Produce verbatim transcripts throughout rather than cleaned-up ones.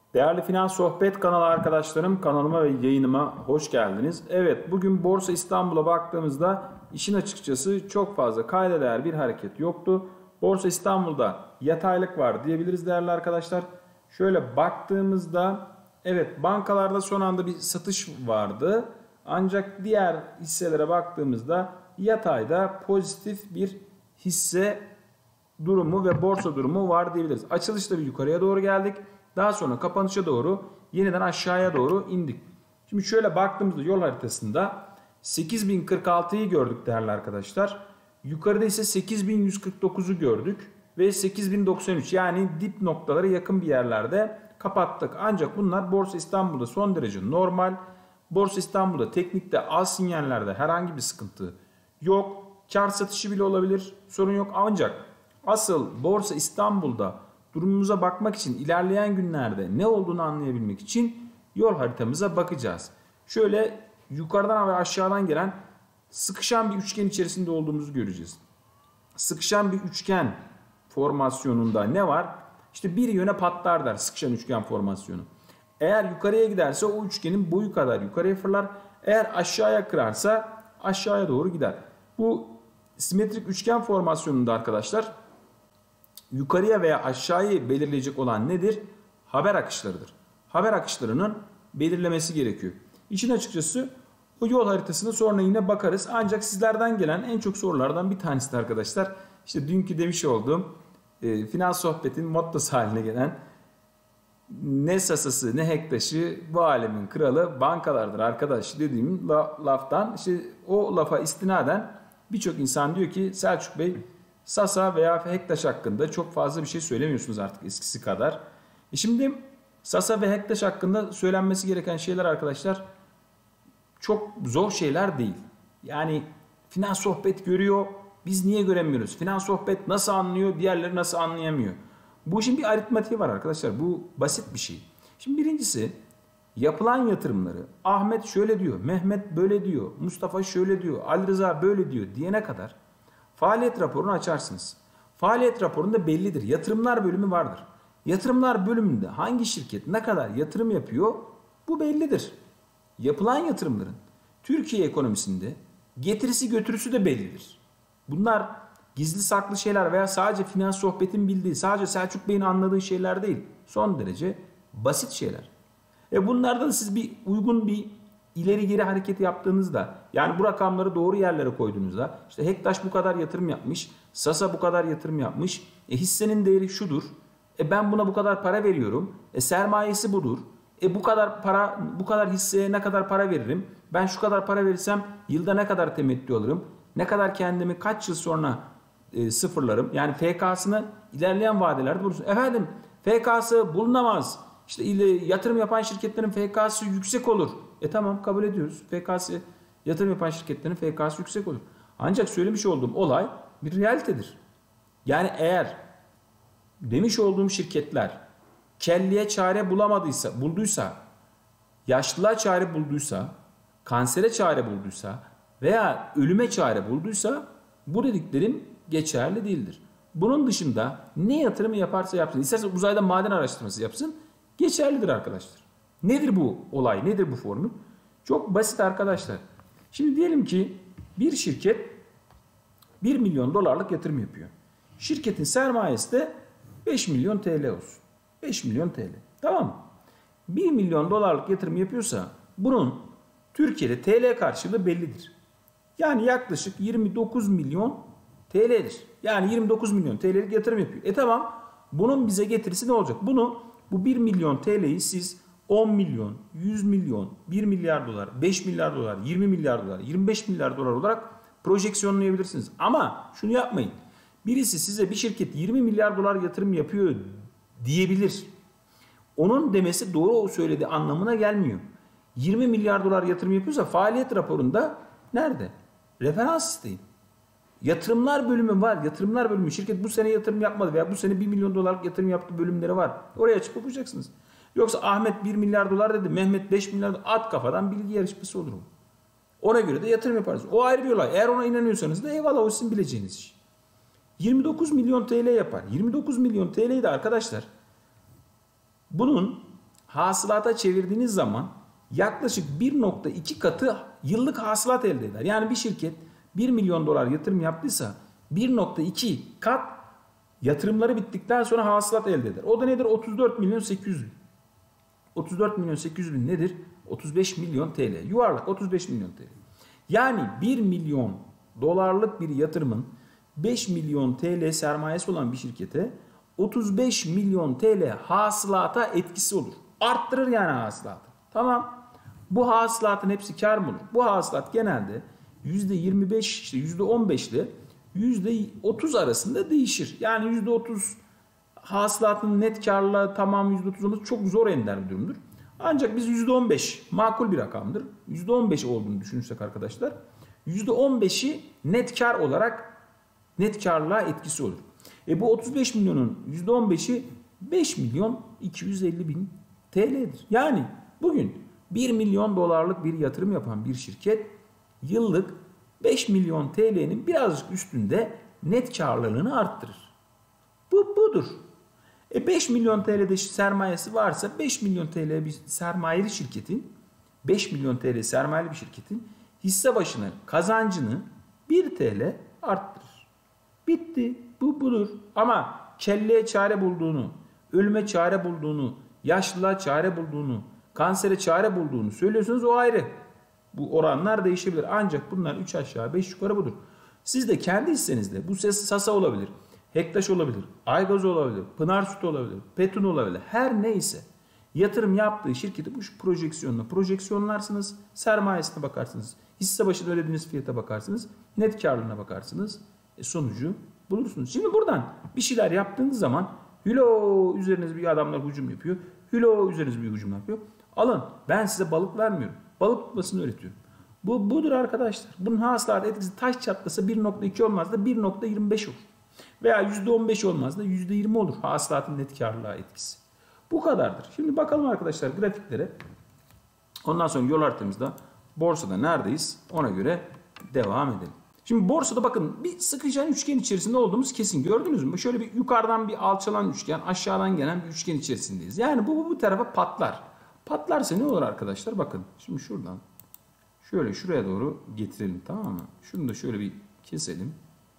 Değerli Finans Sohbet kanalı arkadaşlarım, kanalıma ve yayınıma hoş geldiniz. Evet, bugün Borsa İstanbul'a baktığımızda işin açıkçası çok fazla kayda değer bir hareket yoktu. Borsa İstanbul'da yataylık var diyebiliriz değerli arkadaşlar. Şöyle baktığımızda evet, bankalarda son anda bir satış vardı. Ancak diğer hisselere baktığımızda yatayda pozitif bir hisse durumu ve borsa durumu var diyebiliriz. Açılışta bir yukarıya doğru geldik. Daha sonra kapanışa doğru yeniden aşağıya doğru indik. Şimdi şöyle baktığımızda yol haritasında sekiz bin kırk altıyı gördük değerli arkadaşlar. Yukarıda ise sekiz bin yüz kırk dokuzu gördük ve sekiz bin doksan üç, yani dip noktalara yakın bir yerlerde kapattık. Ancak bunlar Borsa İstanbul'da son derece normal. Borsa İstanbul'da teknikte az sinyallerde herhangi bir sıkıntı yok. Kar satışı bile olabilir, sorun yok. Ancak asıl Borsa İstanbul'da durumumuza bakmak için, ilerleyen günlerde ne olduğunu anlayabilmek için yol haritamıza bakacağız. Şöyle yukarıdan ve aşağıdan gelen sıkışan bir üçgen içerisinde olduğumuzu göreceğiz. Sıkışan bir üçgen formasyonunda ne var? İşte bir yöne patlar der sıkışan üçgen formasyonu. Eğer yukarıya giderse o üçgenin boyu kadar yukarıya fırlar. Eğer aşağıya kırarsa aşağıya doğru gider. Bu simetrik üçgen formasyonunda arkadaşlar yukarıya veya aşağıyı belirleyecek olan nedir? Haber akışlarıdır. Haber akışlarının belirlemesi gerekiyor. İşin açıkçası o yol haritasına sonra yine bakarız. Ancak sizlerden gelen en çok sorulardan bir tanesi de arkadaşlar, İşte dünkü demiş olduğum e, finans sohbetin mottosu haline gelen ne sasası ne hektaşı bu alemin kralı bankalardır arkadaş dediğim laftan, işte o lafa istinaden birçok insan diyor ki Selçuk Bey, Sasa veya Hektaş hakkında çok fazla bir şey söylemiyorsunuz artık eskisi kadar. E şimdi Sasa ve Hektaş hakkında söylenmesi gereken şeyler arkadaşlar çok zor şeyler değil. Yani finans sohbet görüyor, biz niye göremiyoruz? Finans sohbet nasıl anlıyor, diğerleri nasıl anlayamıyor? Bu işin bir aritmatiği var arkadaşlar. Bu basit bir şey. Şimdi birincisi, yapılan yatırımları Ahmet şöyle diyor, Mehmet böyle diyor, Mustafa şöyle diyor, Ali Rıza böyle diyor diyene kadar faaliyet raporunu açarsınız. Faaliyet raporunda bellidir. Yatırımlar bölümü vardır. Yatırımlar bölümünde hangi şirket ne kadar yatırım yapıyor bu bellidir. Yapılan yatırımların Türkiye ekonomisinde getirisi götürüsü de bellidir. Bunlar gizli saklı şeyler veya sadece finans sohbetin bildiği, sadece Selçuk Bey'in anladığı şeyler değil. Son derece basit şeyler. E bunlardan siz bir uygun bir ileri geri hareket yaptığınızda, yani bu rakamları doğru yerlere koyduğunuzda, işte Hektaş bu kadar yatırım yapmış, Sasa bu kadar yatırım yapmış, e hissenin değeri şudur, e ben buna bu kadar para veriyorum, e sermayesi budur, e bu kadar para, bu kadar hisseye ne kadar para veririm, ben şu kadar para verirsem yılda ne kadar temettü alırım, ne kadar kendimi kaç yıl sonra e, sıfırlarım, yani F K'sını ilerleyen vadelerde bulursun. Efendim F K'sı bulunamaz, İşte yatırım yapan şirketlerin F K'sı yüksek olur. E tamam, kabul ediyoruz. F K'sı, yatırım yapan şirketlerin F K'sı yüksek olur. Ancak söylemiş olduğum olay bir realitedir. Yani eğer demiş olduğum şirketler kelliye çare bulamadıysa, bulduysa, yaşlılığa çare bulduysa, kansere çare bulduysa veya ölüme çare bulduysa bu dediklerim geçerli değildir. Bunun dışında ne yatırımı yaparsa yapsın, isterse uzayda maden araştırması yapsın, geçerlidir arkadaşlar. Nedir bu olay? Nedir bu formül? Çok basit arkadaşlar. Şimdi diyelim ki bir şirket bir milyon dolarlık yatırım yapıyor. Şirketin sermayesi de beş milyon T L olsun. beş milyon T L. Tamam mı? bir milyon dolarlık yatırım yapıyorsa bunun Türkiye'de T L karşılığı bellidir. Yani yaklaşık yirmi dokuz milyon T L'dir. Yani yirmi dokuz milyon T L'lik yatırım yapıyor. E tamam. Bunun bize getirisi ne olacak? Bunu Bu bir milyon T L'yi siz on milyon, yüz milyon, bir milyar dolar, beş milyar dolar, yirmi milyar dolar, yirmi beş milyar dolar olarak projeksiyonlayabilirsiniz. Ama şunu yapmayın. Birisi size bir şirket yirmi milyar dolar yatırım yapıyor diyebilir. Onun demesi doğru söylediği anlamına gelmiyor. yirmi milyar dolar yatırım yapıyorsa faaliyet raporunda nerede? Referans isteyin. Yatırımlar bölümü var. Yatırımlar bölümü. Şirket bu sene yatırım yapmadı veya bu sene bir milyon dolarlık yatırım yaptığı bölümleri var. Oraya açıp okuyacaksınız. Yoksa Ahmet bir milyar dolar dedi, Mehmet beş milyar dolar, at kafadan bilgi yarışması olur mu? Ona göre de yatırım yaparız. O ayrı bir olay. Eğer ona inanıyorsanız da eyvallah, o sizin bileceğiniz iş. yirmi dokuz milyon T L yapar. yirmi dokuz milyon T L'yi de arkadaşlar bunun hasılata çevirdiğiniz zaman yaklaşık bir nokta iki katı yıllık hasılat elde eder. Yani bir şirket bir milyon dolar yatırım yaptıysa bir nokta iki kat yatırımları bittikten sonra hasılat elde eder. O da nedir? otuz dört milyon sekiz yüz bin. otuz dört milyon sekiz yüz bin nedir? otuz beş milyon T L. Yuvarlak otuz beş milyon T L. Yani bir milyon dolarlık bir yatırımın beş milyon T L sermayesi olan bir şirkete otuz beş milyon T L hasılata etkisi olur. Arttırır yani hasılatı. Tamam. Bu hasılatın hepsi kar mı olur? Bu hasılat genelde yüzde yirmi beş işte yüzde on beş ile yüzde otuz arasında değişir. Yani yüzde otuz hasılatın net karla tamam yüzde otuz olması çok zor ender bir durumdur. Ancak biz yüzde on beş makul bir rakamdır. yüzde on beş olduğunu düşünürsek arkadaşlar yüzde on beşi net kar olarak net karla etkisi olur. E bu otuz beş milyonun yüzde on beşi beş milyon iki yüz elli bin T L'dir. Yani bugün bir milyon dolarlık bir yatırım yapan bir şirket yıllık beş milyon T L'nin birazcık üstünde net karlılığını arttırır. Bu budur. E beş milyon T L'de sermayesi varsa beş milyon T L bir sermayeli şirketin beş milyon T L sermayeli bir şirketin hisse başına kazancını bir T L arttırır. Bitti. Bu budur. Ama kelleye çare bulduğunu, ölüme çare bulduğunu, yaşlılığa çare bulduğunu, kansere çare bulduğunu söylüyorsunuz, o ayrı. Bu oranlar değişebilir. Ancak bunlar üç aşağı beş yukarı budur. Siz de kendi hissenizde bu ses Sasa olabilir, Hektaş olabilir, Aygaz olabilir, Pınar Süt olabilir, Petun olabilir. Her neyse yatırım yaptığı şirketi bu projeksiyonla projeksiyonlarsınız. Sermayesine bakarsınız. Hisse başına ödediğiniz fiyata bakarsınız. Net karlılığına bakarsınız. E sonucu bulursunuz. Şimdi buradan bir şeyler yaptığınız zaman hülo üzerinize bir adamlar hücum yapıyor. Hülo üzerinize bir hücum yapıyor. Alın, ben size balık vermiyorum. Balık tutmasını öğretiyorum. Bu budur arkadaşlar. Bunun hasılat etkisi taş çatlasa bir nokta iki olmaz da bir nokta yirmi beş olur. Veya yüzde on beş olmaz da yüzde yirmi olur hasılatın net karlılığa etkisi. Bu kadardır. Şimdi bakalım arkadaşlar grafiklere. Ondan sonra yol haritamızda borsada neredeyiz ona göre devam edelim. Şimdi borsada bakın bir sıkışan üçgen içerisinde olduğumuz kesin. Gördünüz mü? Şöyle bir yukarıdan bir alçalan üçgen, aşağıdan gelen bir üçgen içerisindeyiz. Yani bu bu, bu tarafa patlar. Patlarsa ne olur arkadaşlar? Bakın şimdi şuradan şöyle şuraya doğru getirelim, tamam mı? Şunu da şöyle bir keselim.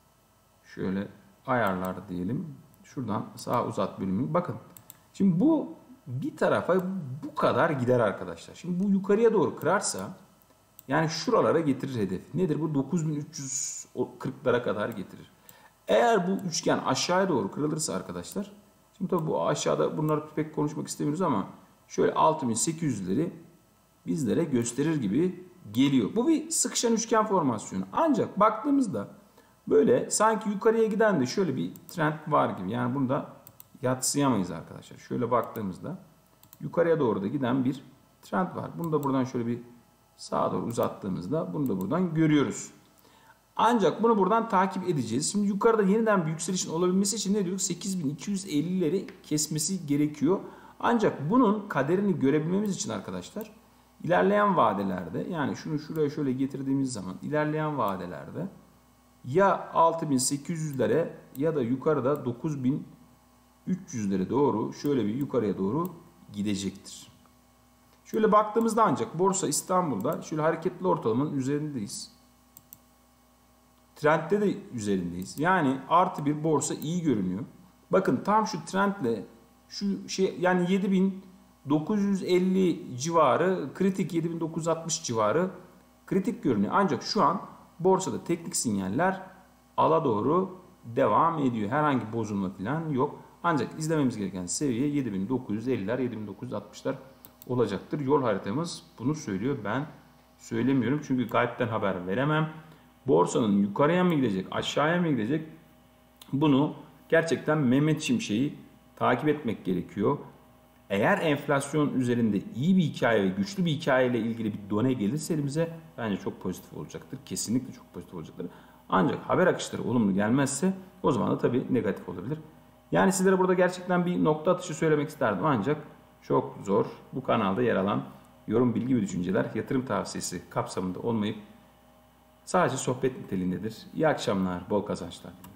Şöyle ayarlar diyelim. Şuradan sağa uzat bölümünü. Bakın. Şimdi bu bir tarafa bu kadar gider arkadaşlar. Şimdi bu yukarıya doğru kırarsa yani şuralara getirir hedef. Nedir bu? dokuz bin üç yüz kırklara kadar getirir. Eğer bu üçgen aşağıya doğru kırılırsa arkadaşlar. Şimdi tabii bu aşağıda bunları pek konuşmak istemiyoruz ama şöyle altı bin sekiz yüzleri bizlere gösterir gibi geliyor. Bu bir sıkışan üçgen formasyonu. Ancak baktığımızda böyle sanki yukarıya giden de şöyle bir trend var gibi. Yani bunu da yadsıyamayız arkadaşlar. Şöyle baktığımızda yukarıya doğru da giden bir trend var. Bunu da buradan şöyle bir sağa doğru uzattığımızda bunu da buradan görüyoruz. Ancak bunu buradan takip edeceğiz. Şimdi yukarıda yeniden bir yükselişin olabilmesi için ne diyoruz? sekiz bin iki yüz ellileri kesmesi gerekiyor. Ancak bunun kaderini görebilmemiz için arkadaşlar ilerleyen vadelerde yani şunu şuraya şöyle getirdiğimiz zaman ilerleyen vadelerde ya altı bin sekiz yüzlere ya da yukarıda dokuz bin üç yüzlere doğru şöyle bir yukarıya doğru gidecektir. Şöyle baktığımızda ancak Borsa İstanbul'da şöyle hareketli ortalamanın üzerindeyiz. Trendde de üzerindeyiz. Yani artı bir borsa iyi görünüyor. Bakın tam şu trendle şu şey yani yedi bin dokuz yüz elli civarı kritik, yedi bin dokuz yüz altmış civarı kritik görünüyor. Ancak şu an borsada teknik sinyaller ala doğru devam ediyor. Herhangi bozulma falan yok. Ancak izlememiz gereken seviye yedi bin dokuz yüz elliler, yedi bin dokuz yüz altmışlar olacaktır. Yol haritamız bunu söylüyor. Ben söylemiyorum çünkü gaybden haber veremem. Borsanın yukarıya mı gidecek, aşağıya mı gidecek? Bunu gerçekten Mehmet Şimşek'i takip etmek gerekiyor. Eğer enflasyon üzerinde iyi bir hikaye ve güçlü bir hikayeyle ilgili bir done gelirse elimize bence çok pozitif olacaktır. Kesinlikle çok pozitif olacaktır. Ancak haber akışları olumlu gelmezse o zaman da tabii negatif olabilir. Yani sizlere burada gerçekten bir nokta atışı söylemek isterdim ancak çok zor. Bu kanalda yer alan yorum, bilgi ve düşünceler yatırım tavsiyesi kapsamında olmayıp sadece sohbet niteliğindedir. İyi akşamlar, bol kazançlar.